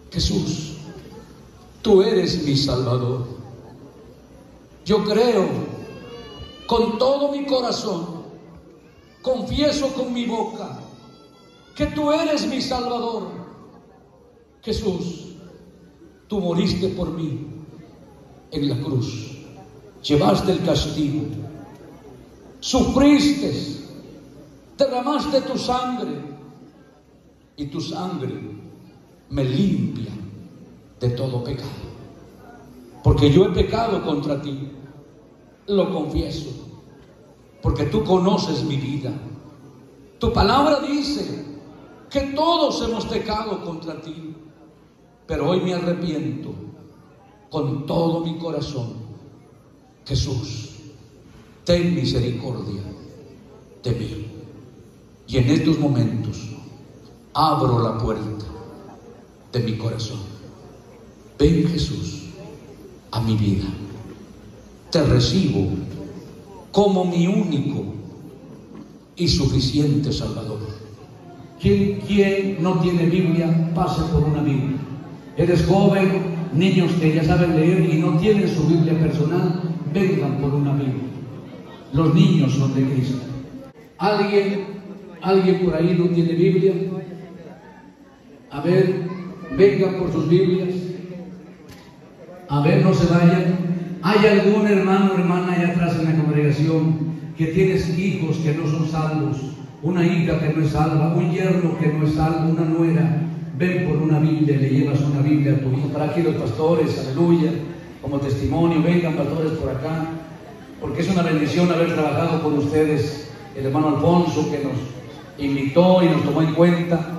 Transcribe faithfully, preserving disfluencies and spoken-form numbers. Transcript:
Jesús, tú eres mi Salvador. Yo creo con todo mi corazón, confieso con mi boca que tú eres mi Salvador. Jesús, tú moriste por mí en la cruz, llevaste el castigo, sufriste, derramaste tu sangre, y tu sangre me limpia de todo pecado. Porque yo he pecado contra ti, lo confieso, porque tú conoces mi vida. Tu palabra dice que todos hemos pecado contra ti, pero hoy me arrepiento con todo mi corazón. Jesús, ten misericordia de mí. Y en estos momentos abro la puerta de mi corazón. Ven, Jesús, a mi vida. Te recibo como mi único y suficiente Salvador. ¿Quién, quién no tiene Biblia? Pase por una Biblia. Eres joven, niños que ya saben leer y no tienen su Biblia personal, vengan por una Biblia. Los niños son de Cristo. ¿Alguien, alguien por ahí no tiene Biblia? A ver, vengan por sus Biblias. A ver, no se vayan. ¿Hay algún hermano o hermana allá atrás en la congregación que tienes hijos que no son salvos? Una hija que no es salva, un yerno que no es salvo, una nuera. Ven por una Biblia, le llevas una Biblia a tu hijo. Para aquí los pastores, aleluya, como testimonio, vengan pastores por acá, porque es una bendición haber trabajado con ustedes. El hermano Alfonso que nos invitó y nos tomó en cuenta.